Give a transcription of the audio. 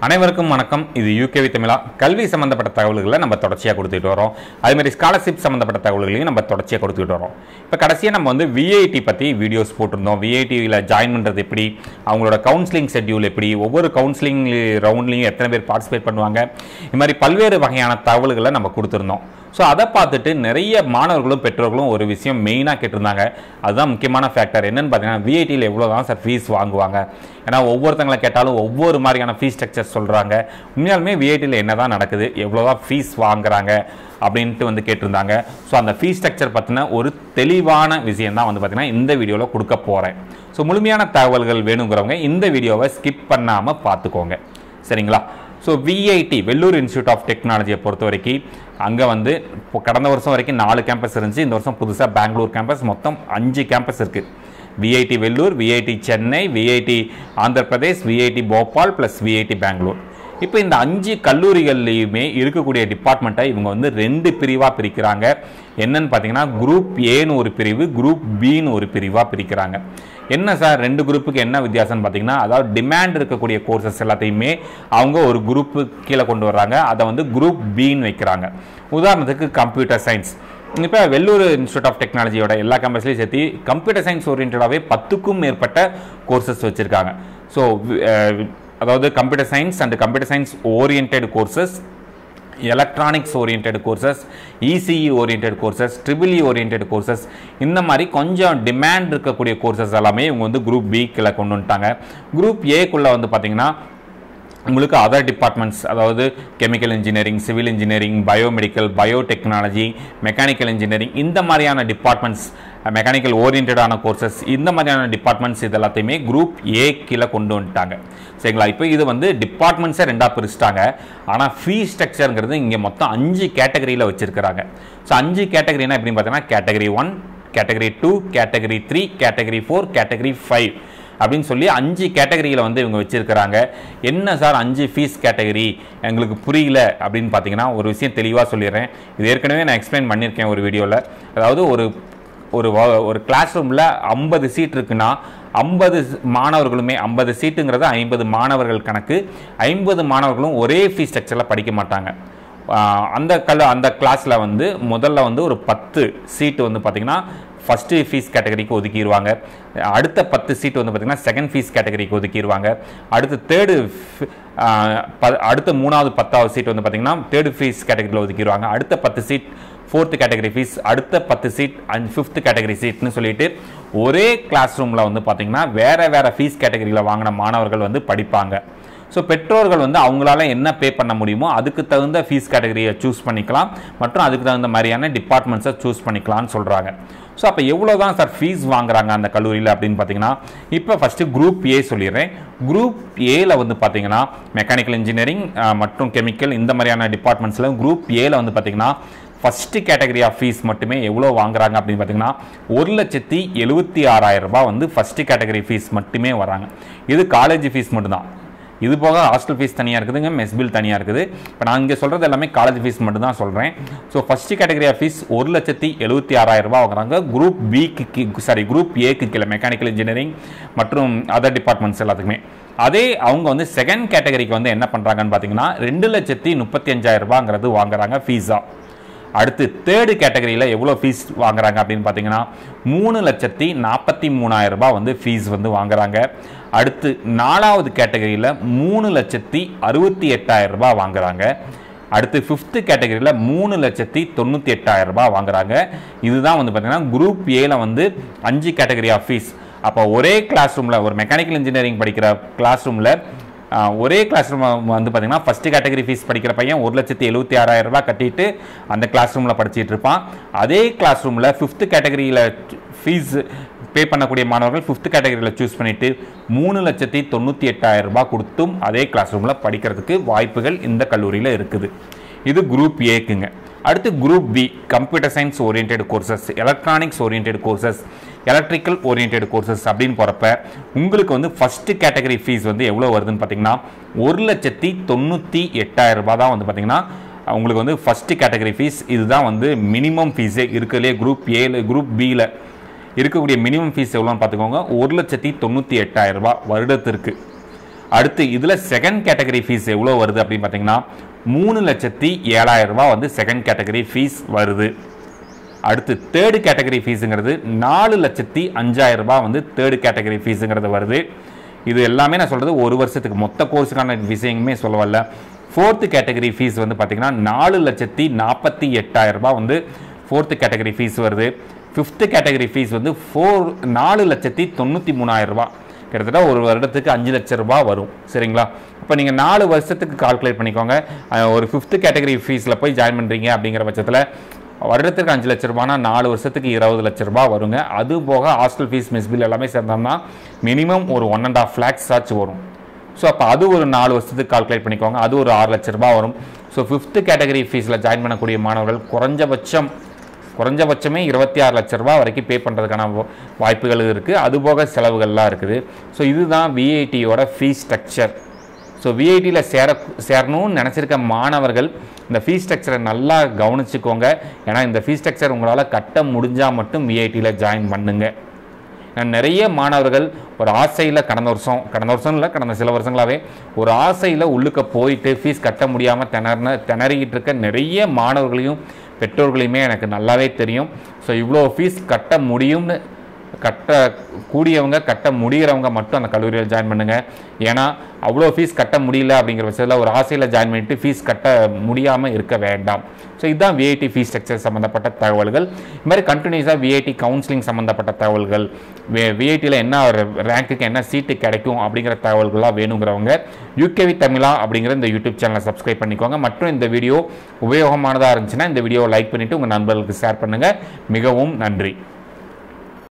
அனைவருக்கும் வணக்கம். இது யூகேவி தமிழா. கல்வி சம்பந்தப்பட்ட தகவல்களை நம்ம தொடர்ச்சியாக கொடுத்துட்டு வரோம். அதே மாதிரி ஸ்காலர்ஷிப் சம்பந்தப்பட்ட தகவல்களையும் நம்ம தொடர்ச்சியாக கொடுத்துட்டு வரோம். இப்போ கடைசியாக நம்ம வந்து விஐடி பற்றி வீடியோஸ் போட்டிருந்தோம். விஐடியில் ஜாயின் பண்ணுறது எப்படி, அவங்களோட கவுன்சிலிங் ஷெட்யூல் எப்படி, ஒவ்வொரு கவுன்சிலிங் ரவுண்ட்லையும் எத்தனை பேர் பார்ட்டிசிபேட் பண்ணுவாங்க, இது மாதிரி பல்வேறு வகையான தகவல்களை நம்ம கொடுத்துருந்தோம். ஸோ அதை பார்த்துட்டு நிறைய மாணவர்களும் பெற்றோர்களும் ஒரு விஷயம் மெயினாக கேட்டிருந்தாங்க. அதுதான் முக்கியமான ஃபேக்டர். என்னென்னு பார்த்தீங்கன்னா, விஐடியில் எவ்வளோ தான் சார் ஃபீஸ் வாங்குவாங்க? ஏன்னா ஒவ்வொருத்தங்களை கேட்டாலும் ஒவ்வொரு மாதிரியான ஃபீஸ் ஸ்ட்ரக்சர் சொல்கிறாங்க. உண்மையாலுமே விஐடியில் என்ன தான் நடக்குது, எவ்வளோ தான் ஃபீஸ் வாங்குறாங்க அப்படின்ட்டு வந்து கேட்டிருந்தாங்க. ஸோ அந்த ஃபீஸ் ஸ்ட்ரக்சர் பற்றின ஒரு தெளிவான விஷயம் தான் வந்து பார்த்திங்கன்னா இந்த வீடியோவில் கொடுக்க போகிறேன். ஸோ முழுமையான தகவல்கள் வேணுங்கிறவங்க இந்த வீடியோவை ஸ்கிப் பண்ணாமல் பார்த்துக்கோங்க, சரிங்களா? So VIT Vellore institute of டெக்னாலஜியை பொறுத்த வரைக்கும் அங்கே வந்து இப்போ கடந்த வருஷம் வரைக்கும் 4 கேம்பஸ் இருந்துச்சு. இந்த வருஷம் புதுசாக பெங்களூர் கேம்பஸ், மொத்தம் 5 கேம்பஸ் இருக்குது. VIT Vellore, VIT Chennai, VIT Andhra Pradesh, VIT Bhopal plus VIT Bangalore. இப்போ இந்த 5 கல்லூரிகள்லையுமே இருக்கக்கூடிய டிபார்ட்மெண்ட்டை இவங்க வந்து 2 பிரிவாக பிரிக்கிறாங்க. என்னன்னு பார்த்தீங்கன்னா, குரூப் ஏன்னு ஒரு பிரிவு, குரூப் பின்னு ஒரு பிரிவாக பிரிக்கிறாங்க. என்ன சார் 2 குரூப்புக்கு என்ன வித்தியாசம்னு பார்த்தீங்கன்னா, அதாவது டிமாண்ட் இருக்கக்கூடிய கோர்சஸ் எல்லாத்தையுமே அவங்க ஒரு குரூப்பு கீழே கொண்டு வர்றாங்க. அதை வந்து குரூப் பின்னு வைக்கிறாங்க. உதாரணத்துக்கு கம்ப்யூட்டர் சயின்ஸ். இப்போ வெள்ளூர் இன்ஸ்டியூட் ஆஃப் டெக்னாலஜியோட எல்லா கேம்பஸ்லையும் சேர்த்து கம்ப்யூட்டர் சயின்ஸ் ஓரியன்டாகவே 10க்கும் மேற்பட்ட கோர்சஸ் வச்சுருக்காங்க. ஸோ அதாவது computer science and computer science oriented courses, electronics oriented courses, ECE oriented courses, triple E oriented courses, இந்த மாதிரி கொஞ்சம் டிமாண்ட் இருக்கக்கூடிய கோர்சஸ் எல்லாமே இவங்க வந்து குரூப் பிக்குள்ளே கொண்டு வந்துட்டாங்க. குரூப் ஏக்குள்ளே வந்து பார்த்திங்கன்னா உங்களுக்கு அதர் டிபார்ட்மெண்ட்ஸ், அதாவது chemical engineering, civil engineering, biomedical, biotechnology, mechanical engineering, இந்த மாதிரியான டிபார்ட்மெண்ட்ஸ், மெக்கானிக்கல் ஓரியன்டான கோர்சஸ், இந்த மாதிரியான டிபார்ட்மெண்ட்ஸ் இது எல்லாத்தையுமே குரூப் ஏ கீழே கொண்டு வந்துட்டாங்க, சரிங்களா? இப்போ இது வந்து டிபார்ட்மெண்ட்ஸை 2ஆக பிரிச்சிட்டாங்க. ஆனால் ஃபீஸ் ஸ்ட்ரக்சருங்கிறது இங்கே மொத்தம் 5 கேட்டகரியில் வச்சுருக்கிறாங்க. ஸோ 5 கேட்டகரினா எப்படின்னு பார்த்தீங்கன்னா, category 1, category 2, category 3, category 4, category 5 அப்படின்னு சொல்லி 5 கேட்டகரியில் வந்து இவங்க வச்சுருக்கிறாங்க. என்ன சார் 5 ஃபீஸ் கேட்டகரி, எங்களுக்கு புரியல அப்படின்னு பார்த்தீங்கன்னா, ஒரு விஷயம் தெளிவாக சொல்லிடுறேன். இது ஏற்கனவே நான் எக்ஸ்பிளைன் பண்ணியிருக்கேன் ஒரு வீடியோவில். அதாவது ஒரு கிளாஸ் ரூமில் 50 சீட் இருக்குன்னா 50 மாணவர்களுமே, 50 சீட்டுங்கிறது 50 மாணவர்கள் கணக்கு. 50 மாணவர்களும் ஒரே ஃபீஸ் ஸ்ட்ரக்சரில் படிக்க மாட்டாங்க. அந்த கிளாஸில் வந்து முதல்ல வந்து ஒரு 10 சீட்டு வந்து பார்த்திங்கன்னா ஃபஸ்ட்டு ஃபீஸ் கேட்டகரிக்கு ஒதுக்கிடுவாங்க. அடுத்த 10 சீட் வந்து பார்த்திங்கன்னா செகண்ட் ஃபீஸ் கேட்டகரிக்கு ஒதுக்கிடுவாங்க. அடுத்த 3வது 10வது சீட் வந்து பார்த்திங்கன்னா தேர்டு ஃபீஸ் கேட்டகரியில் ஒதுக்கிடுவாங்க. அடுத்த 10 சீட் ஃபோர்த்து கேட்டகரி ஃபீஸ், அடுத்த 10 சீட் அண்ட் 5th கேட்டகரி சீட்னு சொல்லிட்டு ஒரே கிளாஸ் ரூமில் வந்து பார்த்திங்கன்னா வேறு ஃபீஸ் கேட்டகரியில் வாங்கின மாணவர்கள் வந்து படிப்பாங்க. ஸோ பெற்றோர்கள் வந்து அவங்களால என்ன பே பண்ண முடியுமோ அதுக்கு தகுந்த ஃபீஸ் கேட்டகரியை சூஸ் பண்ணிக்கலாம், மற்றும் அதுக்கு தகுந்த மாதிரியான டிபார்ட்மெண்ட்ஸை சூஸ் பண்ணிக்கலாம்னு சொல்கிறாங்க. ஸோ அப்போ எவ்வளோ தான் சார் ஃபீஸ் வாங்குறாங்க அந்த கல்லூரியில் அப்படின்னு பார்த்தீங்கன்னா, இப்போ ஃபஸ்ட்டு குரூப் ஏ சொல்லிடுறேன். குரூப் ஏல வந்து பார்த்தீங்கன்னா மெக்கானிக்கல் இன்ஜினியரிங் மற்றும் கெமிக்கல், இந்த மாதிரியான டிபார்ட்மெண்ட்ஸில் குரூப் ஏல வந்து பார்த்தீங்கன்னா ஃபஸ்ட்டு கேட்டகரி ஆஃப் ஃபீஸ் மட்டுமே எவ்வளோ வாங்குறாங்க அப்படின்னு பார்த்தீங்கன்னா 1,76,000 ரூபாய் வந்து ஃபஸ்ட்டு கேட்டகரி ஃபீஸ் மட்டுமே வராங்க. இது காலேஜ் ஃபீஸ் மட்டும்தான். இது போக ஹாஸ்டல் ஃபீஸ் தனியாக இருக்குதுங்க, மெஸ் பில் தனியாக இருக்குது. இப்போ நான் இங்கே சொல்கிறது எல்லாமே காலேஜ் ஃபீஸ் மட்டும் தான் சொல்கிறேன். So first category of fees 1,76,000 ரூபாய் வாங்குறாங்க குரூப் குரூப் ஏக்கு கீழே மெக்கானிக்கல் இன்ஜினியரிங் மற்றும் அதர் டிபார்ட்மெண்ட்ஸ் எல்லாத்துக்குமே. அதே அவங்க வந்து செகண்ட் கேட்டகரிக்கு வந்து என்ன பண்ணுறாங்கன்னு பார்த்தீங்கன்னா 2,35,000 ரூபாங்கிறது வாங்குறாங்க ஃபீஸாக. அடுத்து தேர்டு கேட்டகரியில் எவ்வளோ ஃபீஸ் வாங்குறாங்க அப்படின்னு பார்த்தீங்கன்னா 3,43,000 ரூபாய் வந்து ஃபீஸ் வந்து வாங்குறாங்க. அடுத்து 4வது கேட்டகரியில் 3,68,000 ரூபாய் வாங்குறாங்க. அடுத்து 5th கேட்டகரியில் 3,98,000 ரூபாய் வாங்குறாங்க. இதுதான் வந்து பார்த்தீங்கன்னா குரூப் ஏல வந்து 5 கேட்டகரி ஆஃப் ஃபீஸ். அப்போ ஒரே கிளாஸ் ரூமில் ஒரு மெக்கானிக்கல் இன்ஜினியரிங் படிக்கிற கிளாஸ் ரூமில் ஒரே கிளாஸ் ரூம் வந்து பார்த்திங்கன்னா ஃபஸ்ட்டு கேட்டகரி ஃபீஸ் படிக்கிற பையன் 1,76,000 ரூபாய் கட்டிட்டு அந்த கிளாஸ் ரூமில் படிச்சுட்டு இருப்பான். அதே கிளாஸ் ரூமில் 5th கேட்டகரியில் ஃபீஸ் பே பண்ணக்கூடிய மாணவர்கள் 5th கேட்டகரியில் சூஸ் பண்ணிவிட்டு 3,98,000 ரூபாய் கொடுத்தும் அதே கிளாஸ் ரூமில் படிக்கிறதுக்கு வாய்ப்புகள் இந்த கல்லூரியில் இருக்குது. இது குரூப் ஏக்குங்க. அடுத்து group B computer science oriented courses, electronics oriented courses, electrical oriented courses அப்படின்னு போகிறப்ப உங்களுக்கு வந்து ஃபஸ்ட்டு கேட்டகரி ஃபீஸ் வந்து எவ்வளோ வருதுன்னு பார்த்தீங்கன்னா 1,98,000 ரூபாய் தான் வந்து பார்த்திங்கன்னா உங்களுக்கு வந்து ஃபஸ்ட்டு கேட்டகரி ஃபீஸ். இதுதான் வந்து மினிமம் ஃபீஸே இருக்கிறதுலே குரூப் பியில் இருக்கக்கூடிய மினிமம் ஃபீஸ் எவ்வளோன்னு பார்த்துக்கோங்க, 1,98,000 ரூபாய் வருடத்திற்கு. அடுத்து இதில் செகண்ட் கேட்டகரி ஃபீஸ் எவ்வளோ வருது அப்படின்னு பார்த்தீங்கன்னா 3,07,000 ரூபாய் வந்து செகண்ட் கேட்டகரி ஃபீஸ் வருது. அடுத்து தேர்டு கேட்டகரி ஃபீஸுங்கிறது 4,05,000 ரூபாய் வந்து தேர்டு கேட்டகரி ஃபீஸுங்கிறது வருது. இது எல்லாமே நான் சொல்கிறது ஒரு வருஷத்துக்கு மொத்த கோர்ஸுக்கான விஷயமே சொல்ல வரல. ஃபோர்த்து கேட்டகரி ஃபீஸ் வந்து பார்த்தீங்கன்னா 4,48,000 ரூபாய் வந்து ஃபோர்த்து கேட்டகரி ஃபீஸ் வருது. ஃபிஃப்த்து கேட்டகரி ஃபீஸ் வந்து 4,93,000 ரூபாய், கிட்டத்தட்ட ஒரு வருடத்துக்கு 5 லட்சம் ரூபாய் வரும். சரிங்களா? இப்போ நீங்கள் 4 வருஷத்துக்கு கால்குலேட் பண்ணிக்கோங்க. ஒரு ஃபிஃப்த்து கேட்டகரி ஃபீஸில் போய் ஜாயின் பண்ணுறீங்க அப்படிங்கிற பட்சத்தில் வருடத்துக்கு 5 லட்ச ரூபானா 4 வருஷத்துக்கு 20 லட்ச ரூபாய் வருங்க. அது போக ஹாஸ்டல் ஃபீஸ் மிஸ் பில் எல்லாமே சேர்ந்தோம்னா மினிமம் ஒரு 1.5 lakhs ஆச்சு வரும். ஸோ அப்போ அது ஒரு 4 வருஷத்துக்கு கால்குலேட் பண்ணிக்கோங்க, அது ஒரு 6 லட்ச ரூபாய் வரும். ஸோ ஃபிஃப்த்து கேட்டகரி ஃபீஸில் ஜாயின் பண்ணக்கூடிய மாணவர்கள் குறைஞ்சபட்சமே 26 லட்ச ரூபாய் வரைக்கும் பே பண்ணுறதுக்கான வாய்ப்புகள் இருக்குது. அதுபோக செலவுகள்லாம் இருக்குது. ஸோ இதுதான் விஐடியோட ஃபீஸ் ஸ்ட்ரக்சர். ஸோ விஐடியில் சேரணும்னு நினச்சிருக்க மாணவர்கள் இந்த ஃபீஸ் ஸ்ட்ரக்சரை நல்லா கவனிச்சுக்கோங்க. ஏன்னா இந்த ஃபீஸ் ஸ்ட்ரக்சர் உங்களால் கட்ட முடிஞ்சால் மட்டும் விஐடியில் ஜாயின் பண்ணுங்க. நிறைய மாணவர்கள் ஒரு ஆசையில் கடந்த வருஷம் இல்லை, கடந்த சில வருஷங்களாகவே ஒரு ஆசையில் உள்ளுக்க போயிட்டு ஃபீஸ் கட்ட முடியாமல் திணறிக்கிட்டு இருக்க நிறைய மாணவர்களையும் பெற்றோர்களையுமே எனக்கு நல்லாவே தெரியும். ஸோ இவ்வளோ ஃபீஸ் கட்ட முடியும்னு கட்டக்கூடியவங்க கட்ட முடிகிறவங்க மட்டும் அந்த கல்லூரியில் ஜாயின் பண்ணுங்கள். ஏன்னா அவ்வளோ ஃபீஸ் கட்ட முடியல அப்படிங்கிற பட்சத்தில் ஒரு ஆசையில் ஜாயின் பண்ணிவிட்டு ஃபீஸ் கட்ட முடியாமல் இருக்க வேண்டாம். ஸோ இதுதான் விஐடி ஃபீஸ் ஸ்ட்ரக்சர் சம்மந்தப்பட்ட தகவல்கள். இது மாதிரி கண்டினியூஸாக விஐடி கவுன்சிலிங் சம்மந்தப்பட்ட தகவல்கள், விஐடியில் என்ன ரேங்க்குக்கு என்ன சீட்டு கிடைக்கும் அப்படிங்கிற தகவல்களாக வேணுங்கிறவங்க யூகேவி தமிழா அப்படிங்கிற இந்த யூடியூப் சேனலை சப்ஸ்கிரைப் பண்ணிக்கோங்க. மற்றும் இந்த வீடியோ உபயோகமானதாக இருந்துச்சுன்னா இந்த வீடியோவை லைக் பண்ணிவிட்டு உங்கள் நண்பர்களுக்கு ஷேர் பண்ணுங்கள். மிகவும் நன்றி.